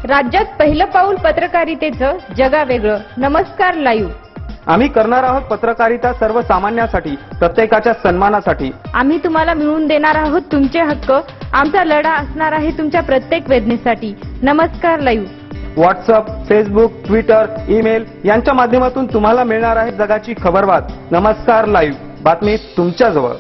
राज्यात पहिलं पाऊल पत्रकारितेचं जगावेगळं. नमस्कार लाईव्ह. आम्ही करणार आहोत पत्रकारिता सर्वसामान्यांसाठी, प्रत्येकाच्या सन्मानासाठी. आम्ही तुम्हाला मिळवून देणार आहोत तुमचे हक्क. आमचा लढा असणार आहे तुमच्या प्रत्येक वेदनेसाठी. नमस्कार live. WhatsApp, Facebook, Twitter, email यांच्या माध्यमातून तुम्हाला मिळणार आहे जगाची खबरबात. नमस्कार लाईव्ह, बातमी तुमच्या जवळ.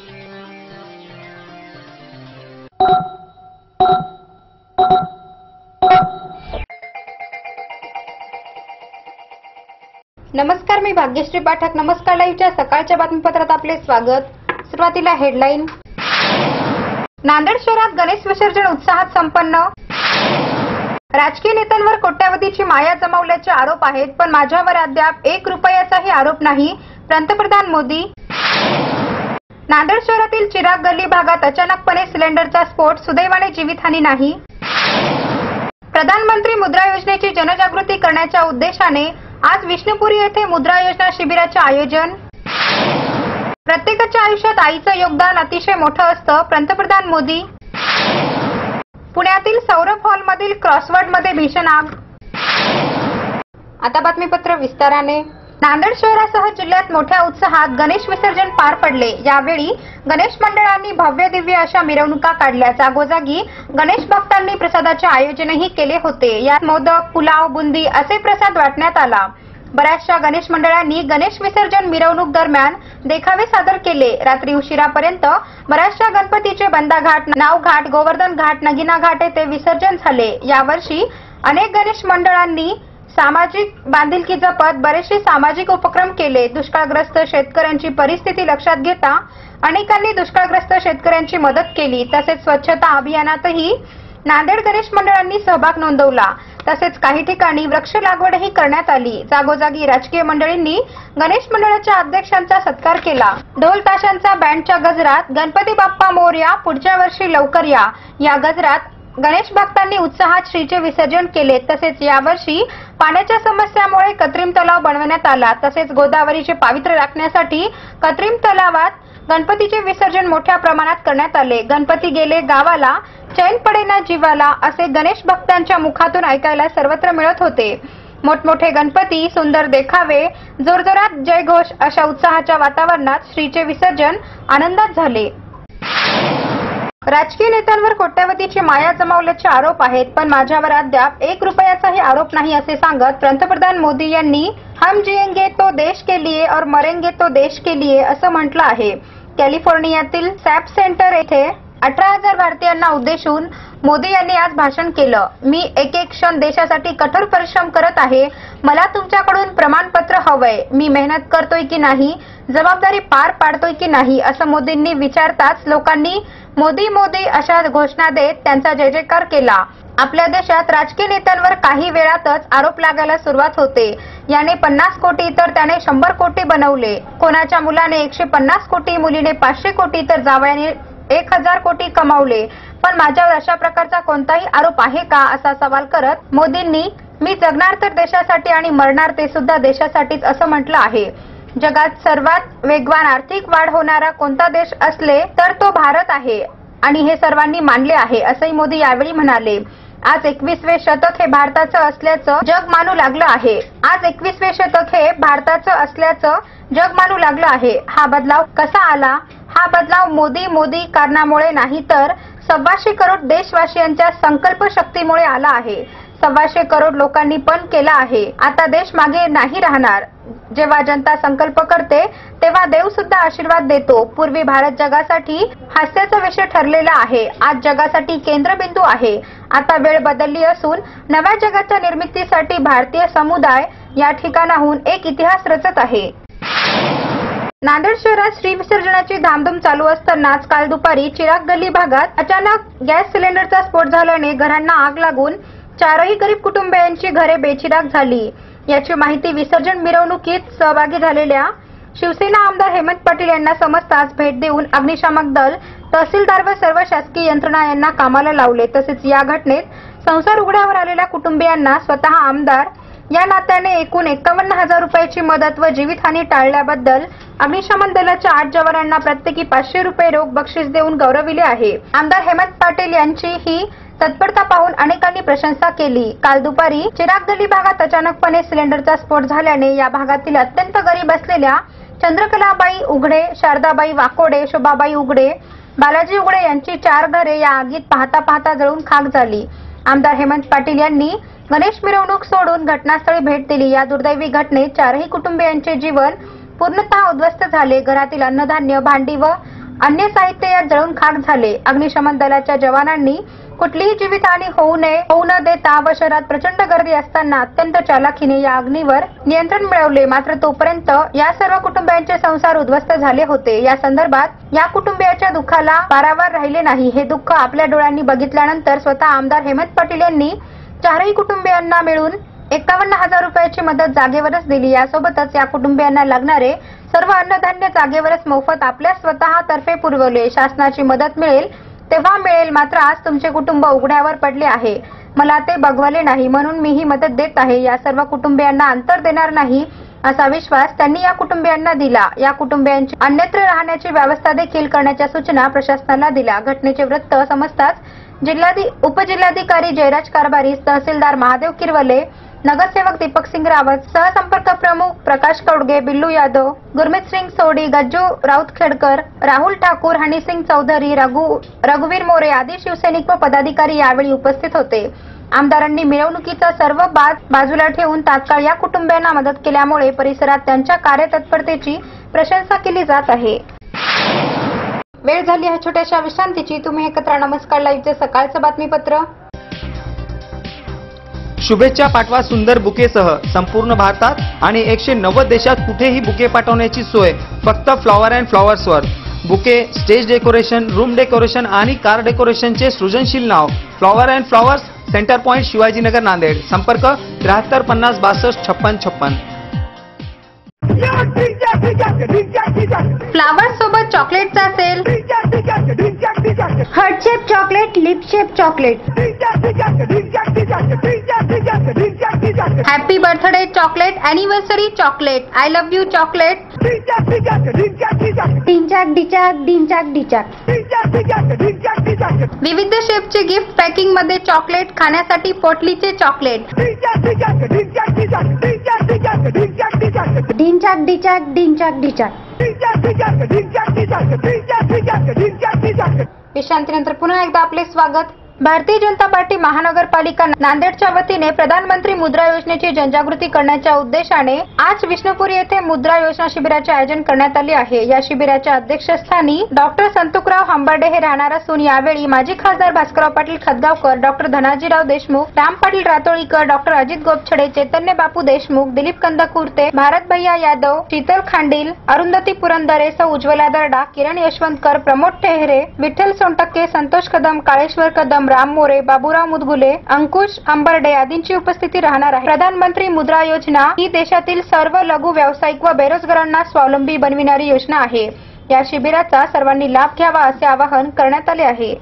नमस्कार, मी भाग्यश्री पाठक. नमस्कार लाईव्हच्या सकाळच्या बातमीपत्रात आपले स्वागत. सुरुवातीला हेडलाईन. नांदेड शहरात गणेश विसर्जन उत्साहात संपन्न. राजकीय नेत्यांवर कोट्यावधीची माया जमवल्याचे आरोप आहेत, पण माझ्यावर अद्याप 1 रुपयाचाही आरोप नाही. पंतप्रधान मोदी. नांदेड शहरातील चिराग गल्ली भागात अचानकपणे सिलेंडरचा स्फोट. सुदैवाने जीवितहानी नाही. प्रधानमंत्री मुद्रा योजनेची जनजागृती करण्याच्या उद्देशाने आज विष्णुपुरी येथे मुद्रा योजना शिबिराचे आयोजन. प्रत्येकाच्या आयुष्यात आईचं योगदान अतिशय मोठं असतं. पंतप्रधान मोदी. पुण्यातील सौरभ हॉलमधील क्रॉसवर्डमध्ये भीषण आग. आता बातमीपत्र विस्ताराने. नांदेड शहरासह जिल्ह्यात मोठ्या उत्साहात गणेश विसर्जन पार पडले. यावेळी गणेश मंडळांनी भव्य दिव्य अशा मिरवणुका काढल्या. जागोजागी गणेश भक्तांनी प्रसादाचे आयोजनही केले होते. यात मोदक, पुलाव, बुंदी असे प्रसाद वाटण्यात आला. बऱ्याचशा गणेश मंडळांनी गणेश विसर्जन मिरवणूक दरम्यान देखावे सादर केले. रात्री उशिरापर्यंत बऱ्याचशा गणपतीचे बंदाघाट, नावघाट, गोवर्धन घाट, नगिना घाट येथे विसर्जन झाले. यावर्षी अनेक गणेश मंडळांनी सामाजिक बांधिलकी जपत बरेचसे सामाजिक उपक्रम केले. दुष्काळग्रस्त शेतकऱ्यांची परिस्थिती लक्षात घेता अनेकांनी दुष्काळग्रस्त शेतकऱ्यांची मदत केली. तसेच स्वच्छता अभियानातही नांदेड गणेश मंडळांनी सहभाग नोंदवला. तसेच काही ठिकाणी वृक्ष लागवडही करण्यात आली. जागोजागी राजकीय मंडळींनी गणेश मंडळाच्या अध्यक्षांचा सत्कार केला. ढोल ताशांचा बँडच्या गजरात गणपती बाप्पा मोरया, पुढच्या वर्षी लवकर या, या गजरात गणेश भक्तांनी उत्साहात श्रीचे विसर्जन केले. तसेच यावर्षी पाण्याच्या समस्यामुळे कृत्रिम तलाव बनवण्यात आला. तसेच गोदावरीचे पावित्र्य राखण्यासाठी कृत्रिम तलावात गणपतीचे विसर्जन मोठ्या प्रमाणात करण्यात आले. गणपती गेले गावाला, चैन पडेना जीवाला असे गणेश भक्तांच्या मुखातून ऐकायला सर्वत्र मिळत होते. मोठमोठे गणपती, सुंदर देखावे, जोरजोरात जयघोष अशा उत्साहाच्या वातावरणात श्रीचे विसर्जन आनंदात झाले. राजकीय नेत्यांवर कोट्यावधीची माया जमवल्याचे आरोप आहेत, पण माझ्यावर अद्याप 1 रुपयाचाही आरोप नाही असे सांगत पंतप्रधान मोदी यांनी हम जिएंगे तो देश के लिए और मरेंगे तो देश के लिए असं म्हटलं आहे. कॅलिफोर्नियातील सॅप सेंटर येथे 18,000 भारतीयांना उद्देशून मोदी यांनी आज भाषण केलं. मी एक एक क्षण देशासाठी कठोर परिश्रम करत आहे. मला तुमच्याकडून प्रमाणपत्र हवंय. मी मेहनत करतोय की नाही, जबाबदारी पार पाडतोय की नाही असं मोदींनी विचारताच लोकांनी मोदी मोदी अशा घोषणा देत त्यांचा जय जयकार केला. आपल्या देशात राजकीय नेत्यांवर काही वेळातच आरोप लागायला सुरुवात होते. याने 50 कोटी तर त्याने 100 कोटी बनवले. कोणाच्या मुलाने 150 कोटी, मुलीने 500 कोटी तर जावयाने 1000 कोटी कमावले. पण माझ्यावर अशा प्रकारचा कोणताही आरोप आहे का असा सवाल करत मोदींनी मी जगणार तर देशासाठी आणि मरणार ते सुद्धा देशासाठीच असं म्हटलं आहे. जगात सर्वात वेगवान आर्थिक वाढ होणारा कोणता देश असले तर तो भारत आहे आणि हे सर्वांनी मानले आहे असंही मोदी यावेळी म्हणाले. आज 21वे शतक हे भारताचं असल्याचं जग मानू लागलं आहे. आज 21वे शतक हे भारताचं असल्याचं जग मानू लागलं आहे. हा बदलाव कसा आला? हा बदलाव मोदी मोदी कारणामुळे नाही तर 125 करोड देशवासियांच्या संकल्प शक्तीमुळे आला आहे. 125 करोड लोकांनी पण केला आहे. आता देश मागे नाही राहणार. जेव्हा जनता संकल्प करते तेव्हा देव सुद्धा आशीर्वाद देतो. पूर्वी भारत जगासाठी हास्याचा विषय ठरलेला आहे. आज जगासाठी केंद्रबिंदू आहे. आता वेळ बदलली असून नव्या जगाच्या निर्मितीसाठी भारतीय समुदाय या ठिकाणाहून एक इतिहास रचत आहे. नांदेड शहरात श्री विसर्जनाची धामधूम चालू असतानाच काल दुपारी चिराग गल्ली भागात अचानक गॅस सिलेंडरचा स्फोट झाल्याने घरांना आग लागून 4ही गरीब कुटुंबियांची घरे बेचिराग झाली. याची माहिती विसर्जन मिरवणुकीत सहभागी झालेल्या शिवसेना आमदार हेमंत पाटील यांना समजताच भेट देऊन अग्निशामक दल, तहसीलदार व सर्व शासकीय यंत्रणा यांना कामाला लावले. तसेच या घटनेत संसार उघड्यावर आलेल्या कुटुंबियांना स्वतः आमदार या नात्याने एकूण 51,000 रुपयाची मदत व जीवितहानी टाळल्याबद्दल अग्निशमन दलाच्या 8 जवानांना प्रत्येकी 500 रुपये रोख बक्षीस देऊन गौरविले आहे. आमदार हेमंत पाटील यांची ही तत्परता पाहून अनेकांनी प्रशंसा केली। काल दुपारी चिरागदली भागात अचानकपणे सिलेंडरचा स्फोट झाल्याने या भागातील अत्यंत गरीब असलेल्या चंद्रकलाबाई उघडे, शारदाबाई वाकोडे, शोभाबाई उघडे, बालाजी उघडे यांची 4 घरे या आगीत पाहता पाहता जळून खाक झाली। आमदार हेमंत पाटील यांनी गणेश मिरवणूक सोडून घटनास्थळी भेट दिली। या दुर्दैवी घटनेत 4ही कुटुंबियांचे जीवन पूर्णतः उद्ध्वस्त झाले। घरातील अन्नधान्य, भांडी व अन्य साहित्य यात जळून खाक झाले। अग्निशमन दलाच्या जवानांनी कुठलीही जीवितहानी होऊ न देता व शहरात प्रचंड गर्दी असताना अत्यंत चालाखीने या अग्नीवर नियंत्रण मिळवले। मात्र तोपर्यंत या सर्व कुटुंबियांचे संसार उद्ध्वस्त झाले होते। या संदर्भात या कुटुंबियाच्या दुःखाला पारावार राहिले नाही। हे दुःख आपल्या डोळ्यांनी बघितल्यानंतर स्वतः आमदार हेमंत पाटील यांनी 4ही कुटुंबियांना मिळून 51,000 रुपयाची मदत जागेवरच दिली। यासोबतच या कुटुंबियांना लागणारे सर्व अन्नधान्य जागेवरच मोफत आपल्या स्वतः तर्फे पुरवले। शासनाची मदत मिळेल तेव्हा मिळेल, मात्र आज तुमचे कुटुंब उघड्यावर पडले आहे। मला ते बघवले नाही म्हणून मी ही मदत देत आहे। या सर्व कुटुंबियांना अंतर देणार नाही असा विश्वास त्यांनी या कुटुंबियांना दिला। या कुटुंबियांची अन्यत्र राहण्याची व्यवस्था देखील करण्याच्या सूचना प्रशासनाला दिल्या। घटनेचे वृत्त समजताच उपजिल्हाधिकारी जयराज कारभारी, तहसीलदार महादेव किरवले, नगरसेवक दीपक सिंग रावत, सहसंपर्क प्रमुख प्रकाश कौडगे, बिल्लू यादव, गुरमीत सिंग सोडी, गज्जू राऊतखेडकर, राहुल ठाकूर, हनी सिंग चौधरी, रघुवीर मोरे आदी शिवसैनिक व पदाधिकारी यावेळी उपस्थित होते। आमदारांनी मिरवणुकीचा सर्व बाजूला ठेवून तात्काळ या कुटुंबियांना मदत केल्यामुळे परिसरात त्यांच्या कार्यतत्परतेची प्रशंसा केली जात आहे। वेळ झाली आहे छोट्याशा विश्रांतीची। तुम्ही एकत्र नमस्कार लाईव्हचे सकाळचं बातमीपत्र। शुभेच्छा पाठवा सुंदर बुकेसह संपूर्ण भारतात आणि 190 देशात कुठेही बुके पाठवण्याची सोय फक्त फ्लॉवर अँड फ्लॉवर्सवर। Bouquet, stage decoration, room decoration आणि कार डेकोरेशनचे सृजनशील नाव flower and flowers, centre point, Shivajinagar, Nanded. संपर्क 73 50 62 56 56। फ्लावर्स सोबत चॉकलेटचा sale, heart shape chocolate, lip shape chocolate, happy birthday chocolate, anniversary chocolate, I love you chocolate, डिंचाक। विविध शेपचे गिफ्ट पॅकिंग मध्ये चॉकलेट, खाण्यासाठी पोटलीचे चॉकलेट, डिंचाक। विश्रांतीनंतर पुन्हा एकदा आपले स्वागत। भारतीय जनता पार्टी महानगरपालिका नांदेडच्या वतीने प्रधानमंत्री मुद्रा योजनेची जनजागृती करण्याच्या उद्देशाने आज विष्णुपुरी येथे मुद्रा योजना शिबिराचे आयोजन करण्यात आले आहे। या शिबिराच्या अध्यक्षस्थानी डॉक्टर संतुकराव हंबर्डे हे राहणार असून यावेळी माजी खासदार भास्करराव पाटील खतगावकर, डॉक्टर धनाजीराव देशमुख, राम पाटील रातोळीकर, डॉक्टर अजित गोपछडे, चैतन्य बापू देशमुख, दिलीप कंदकुर्ते, भारत भैया यादव, शीतल खांडील, अरुंधती पुरंदरे, सौ उज्ज्वला दर्डा, किरण यशवंतकर, प्रमोद टेहरे, विठ्ठल सोनटक्के, संतोष कदम, काळेश्वर कदम, राम मोरे, बाबूराव मुदगुले, अंकुश अंबर्डे आदींची उपस्थिती राहणार आहे। प्रधानमंत्री मुद्रा योजना ही देशातील सर्व लघु व्यावसायिक व बेरोजगारांना स्वावलंबी बनविणारी योजना आहे। या शिबिराचा सर्वांनी लाभ घ्यावा असे आवाहन करण्यात आले आहे।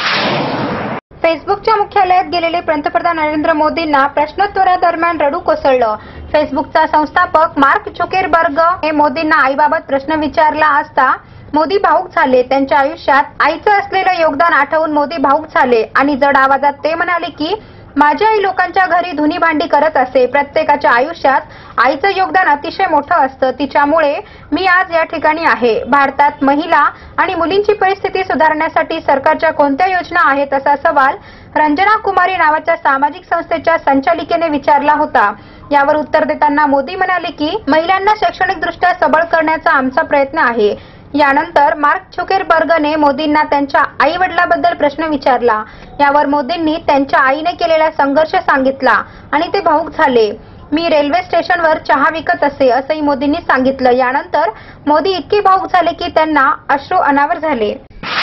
फेसबुकच्या मुख्यालयात गेलेले पंतप्रधान नरेंद्र मोदींना प्रश्नोत्तरादरम्यान रडू कोसळलं। फेसबुकचा संस्थापक मार्क झुकरबर्ग हे मोदींना आईबाबत प्रश्न विचारला असता मोदी भावुक झाले। त्यांच्या आयुष्यात आईचं असलेलं योगदान आठवून मोदी भावुक झाले आणि जड आवाजात ते म्हणाले की माझी आई लोकांच्या घरी धुनी भांडी करत असे। प्रत्येकाच्या आयुष्यात आईचं योगदान अतिशय मोठं असतं, तिच्यामुळे मी आज या ठिकाणी आहे। भारतात महिला आणि मुलींची परिस्थिती सुधारण्यासाठी सरकारच्या कोणत्या योजना आहेत असा सवाल रंजना कुमारी नावाच्या सामाजिक संस्थेच्या संचालिकेने विचारला होता। यावर उत्तर देताना मोदी म्हणाले की महिलांना शैक्षणिकदृष्ट्या सबळ करण्याचा आमचा प्रयत्न आहे। यानंतर मार्क झुकरबर्गने मोदींना त्यांच्या आई वडिलांबद्दल प्रश्न विचारला। यावर मोदींनी त्यांच्या आईने केलेला संघर्ष सांगितला आणि ते भावुक झाले। मी रेल्वे स्टेशनवर चहा विकत असे असंही मोदींनी सांगितलं। यानंतर मोदी इतके भावुक झाले की त्यांना अश्रू अनावर झाले।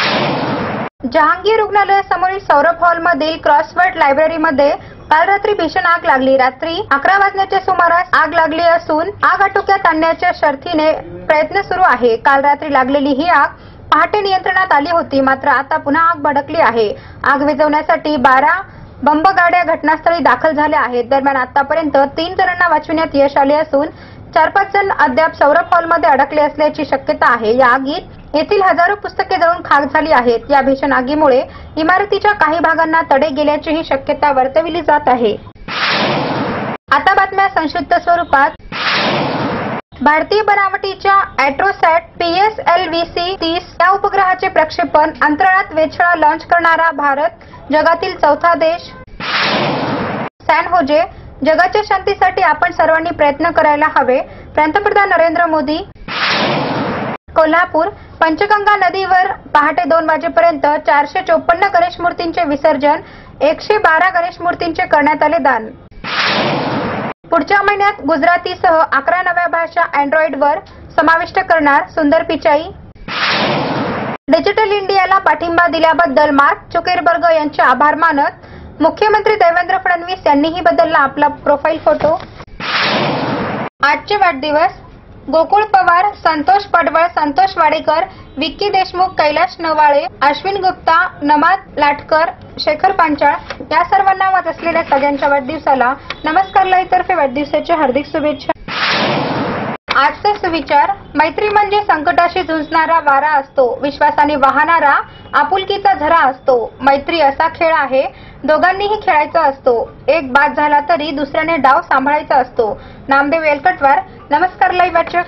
जहांगीर रुग्णालयासमोरील सौरभ हॉलमधील क्रॉसवर्ड लायब्ररीमध्ये काल रात्री भीषण आग लागली। रात्री 11 वाजण्याच्या सुमारास आग लागली असून आग आटोक्यात आणण्याच्या शर्थीने प्रयत्न सुरू आहे। काल रात्री लागलेली ही आग पहाटे नियंत्रणात आली होती, मात्र आता पुन्हा आग भडकली आहे। आग विझवण्यासाठी 12 बंब गाड्या घटनास्थळी दाखल झाल्या आहेत। दरम्यान आतापर्यंत 3 जणांना वाचविण्यात यश आले असून 4-5 जण अद्याप सौरभ हॉलमध्ये अडकले असल्याची शक्यता आहे. या आगीत येथील हजारो पुस्तके जळून खाक झाली आहेत. या भीषण आगीमुळे इमारतीच्या काही भागांना तडे गेल्याचीही शक्यता वर्तविली जात आहे. आता बातम्या संक्षिप्त स्वरूपात. भारतीय बनावटीच्या ॲट्रोसॅट PSLV-30 या उपग्रहाचे प्रक्षेपण अंतराळात वेधशाळा लॉन्च करणारा भारत जगातील 4था देश. San Jose. जगाच्या शांतीसाठी आपण सर्वांनी प्रयत्न करायला हवे. पंतप्रधान नरेंद्र मोदी. कोल्हापूर. पंचगंगा नदीवर पहाटे 2 वाजेपर्यंत 454 गणेश मूर्तींचे विसर्जन, 112 गणेश मूर्तींचे करण्यात आले दान. पुढच्या महिन्यात गुजरातीसह 11 नव्या भाषा अँड्रॉइडवर समाविष्ट करणार सुंदर पिचाई. डिजिटल इंडियाला पाठिंबा दिल्याबद्दल मार्क झुकरबर्ग यांचे आभार मानत मुख्यमंत्री देवेंद्र फडणवीस यांनीही बदलला आपला प्रोफाईल फोटो. आजचे वाढदिवस. गोकुळ पवार, संतोष पडवळ, संतोष वाडेकर, विक्की देशमुख, कैलाश नवाळे, अश्विन गुप्ता, नमाज लाटकर, शेखर पांचाळ या सर्वांना वाद असलेल्या सगळ्यांच्या वाढदिवसाला नमस्कार लाईव्ह तर्फे वाढदिवसाच्या हार्दिक शुभेच्छा. आजचा सुविचार. मैत्री म्हणजे संकटाशी झुंजणारा वारा असतो, विश्वासाने वाहणारा आपुलकीचा झरा असतो. मैत्री असा खेळ आहे, दोघांनीही खेळायचा असतो. एक बाद झाला तरी दुसऱ्याने डाव सांभाळायचा असतो. नामदेव एलकटवार. नमस्कार लाईव्ह वाचक.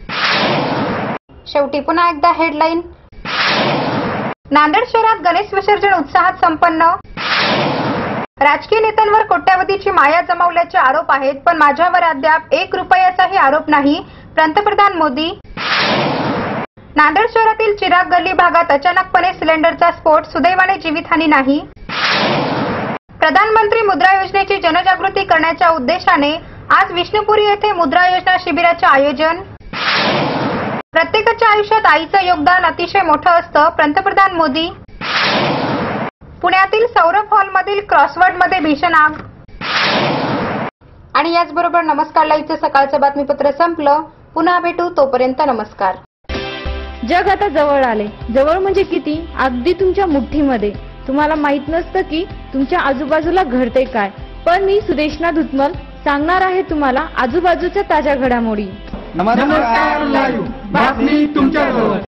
शेवटी पुन्हा एकदा हेडलाईन. नांदेड शहरात गणेश विसर्जन उत्साहात संपन्न. राजकीय नेत्यांवर कोट्यावधीची माया जमवल्याचे आरोप आहेत, पण माझ्यावर अद्याप 1 रुपयाचाही आरोप नाही. पंतप्रधान मोदी. नांदेड शहरातील चिराग गल्ली भागात अचानकपणे सिलेंडरचा स्फोट, सुदैवाने जीवितहानी नाही. प्रधानमंत्री मुद्रा योजनेची जनजागृती करण्याच्या उद्देशाने आज विष्णुपुरी येथे मुद्रा योजना शिबिराचे आयोजन. प्रत्येकाच्या आयुष्यात आईचं योगदान अतिशय मोठं असतं. पंतप्रधान मोदी. पुण्यातील सौरभ हॉलमधील क्रॉसवर्डमध्ये भीषण आग. आणि याचबरोबर नमस्कार लाईव्हचं सकाळचं बातमीपत्र संपलं. पुन्हा भेटू, तोपर्यंत नमस्कार. जग आता जवळ आले. जवळ म्हणजे किती? अगदी तुमच्या मुठ्ठीमध्ये. तुम्हाला माहित नसतं की तुमच्या आजूबाजूला घडते काय, पण मी सुदेशना धुतमल सांगणार आहे तुम्हाला आजूबाजूच्या ताज्या घडामोडी. नमस्कार लाईव्ह बातमी तुमच्याजवळ.